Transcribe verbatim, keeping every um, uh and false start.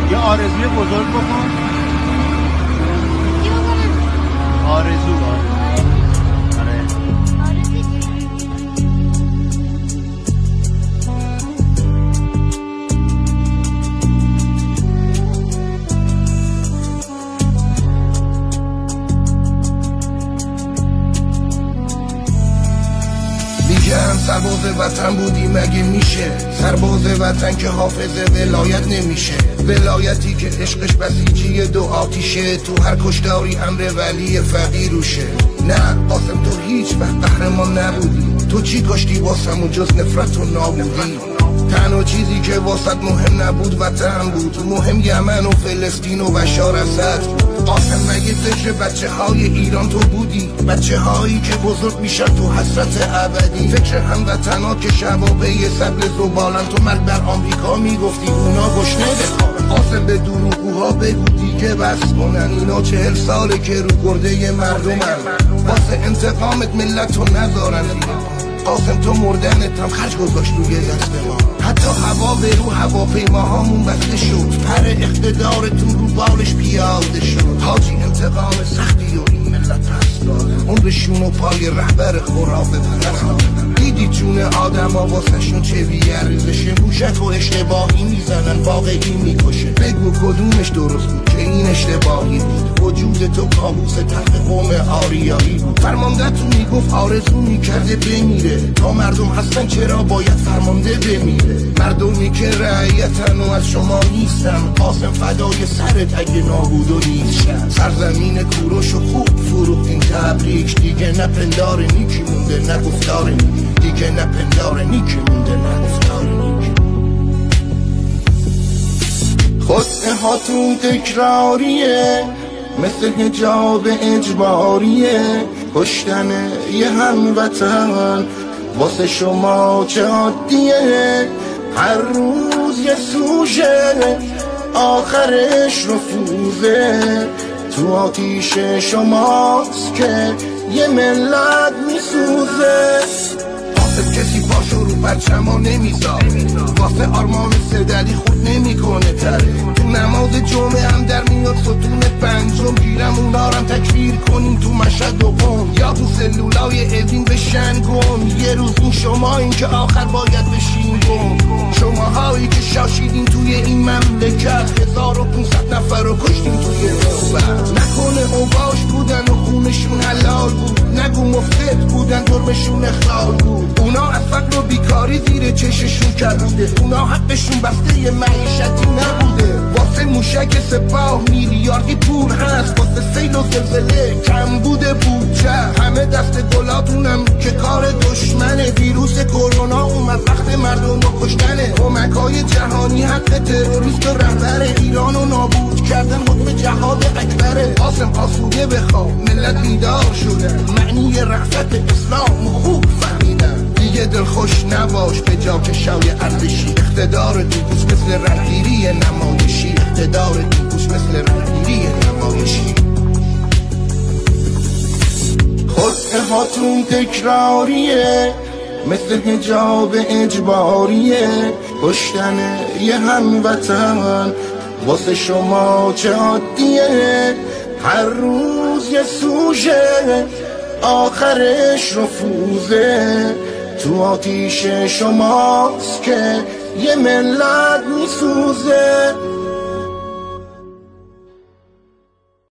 یه آرزوی بزرگ بکن. چی بکنم؟ آرزو آرزو آره آرزو میگم سرباز وطن بودی مگه میشه؟ سرباز وطن که حافظ ولایت نمیشه، ولایتی که عشقش بسیجی دو آتیشه، تو هر کشداری امر ولی فقیر روشه. نه قاسم تو هیچ وقت قهرمان نبودی، تو چی کاشتی واسمون جز نفرت و نابودی؟ تنها چیزی که واسط مهم نبود وطن بود، مهم یمن و فلسطین و بشار اسد. قاسم مگه فکر بچه های ایران تو بودی؟ بچه هایی که بزرگ میشن تو حسرت ابدی، فکر هموطن ها که شبابه سبل زبالن، تو مرگ بر آمریکا میگفتی اونا گشنه بخوابن. قاسم به دروغوها بگو دیگه بس کنن، اینا چهل ساله که رو گرده مردمن، واسه انتقامت ملت رو نذارن. قاسم تو مردنت هم خرج گذاشت روی دست ما، حتی هوا به رو هواپیماهامون بسته شد، پر اقتدارتون رو بالش پیاده شد. حاجی انتقام سختی و این ملت پس دادن، عمرشون و پای رهبر خرافه پرست. دیدی جون آدم ها واسه شون چه بیارزشه، موشک و اشتباهی میزنن واقعی میکشه. بگو کدومش درست بود که این اشتباهی بود؟ وجود تو کابوس تخت قوم آریایی بود. فرمانده تو میگفت آرزو میکرده بمیره، تا مردم هستن چرا باید فرمانده بمیره؟ مردمی که رعیتن و از شما نیستن، قاسم فدای سرت اگه نابود و نیستن. سرزمین کوروش و خوب فروختین تبریک، دیگه نه پندار نیکی مونده نه گفتار نیکی، دیگه نه پندار نیکی مونده نه گفتار نیکی. خود هاتون تکراریه مثل حجاب اجباریه، کشتن یه هموطن واسه شما چه عادیه. هر روز یه سوژه آخرش رفوزه، تو آتیش شماست که یه ملت میسوزه. واسه کسی پاشو رو پرچما نمیذاره، واسه آرمان سدلی خود نمیکنه تره. تو نماز جمعه هم در میاد ستون پنجم، گیرم اونا رم تکفیر کنیم تو مشهد و قم، یا تو سلولای اوین بشن گم. یه روز این شما این که آخر باید بشین گم، شماهایی که شاشیدین توی این مملکت، هزار و پونصد نفر رو کشتین توی نوبت. نکنه اوباش بودن و خونشون حلال بود، نگو مفتت بودن جرمشون اخلال بود. اونا از فقر و بیکاری زیر چششون کرده، اونا حقشون بسته یه معیشتی نبوده. واسه موشک سپاه میلیاردی پول هست، واسه سیل و زلزله کم بوده بودجه. همه دست گلاتونم که کار دشمنه، ویروس کرونا اومد وقت مردم رو کشتنه. کمکای جهانی حق تروریست و رهبر ایران رو نابود کردن، حکم جهاد اکبره. قاسم آسوده بخواه ملت بیدار شدن، معنی رفعت اسلام خوب فهمیدن. دیگه دل خوش نباش به جا که شوی ارزشی، اقتدار دیگوش مثل رهگیری نمایشی، اقتدار دیگوش مثل رهگیری نمایشی. خود هاتون تکراریه مثل حجاب اجباریه، کشتن یه هموطن واسه شما چه عادیه. هر روز یه سوژه آخرش رفوزه، تو آتیش شماست که یه ملت میسوزه.